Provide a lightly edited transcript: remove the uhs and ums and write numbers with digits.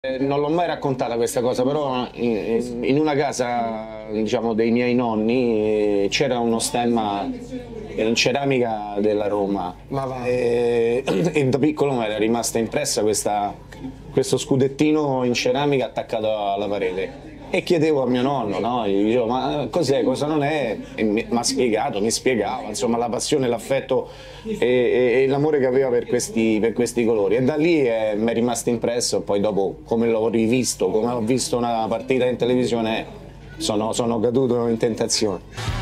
Non l'ho mai raccontata questa cosa, però in una casa, diciamo, dei miei nonni c'era uno stemma in ceramica della Roma Ma va. e da piccolo mi era rimasta impressa questo scudettino in ceramica attaccato alla parete. E chiedevo a mio nonno, no? Gli dicevo, ma cos'è, cosa non è? E mi ha spiegato, mi spiegava, insomma, la passione, l'affetto e l'amore che aveva per questi colori. E da lì mi è rimasto impresso, poi dopo, come l'ho rivisto, come ho visto una partita in televisione, sono caduto in tentazione.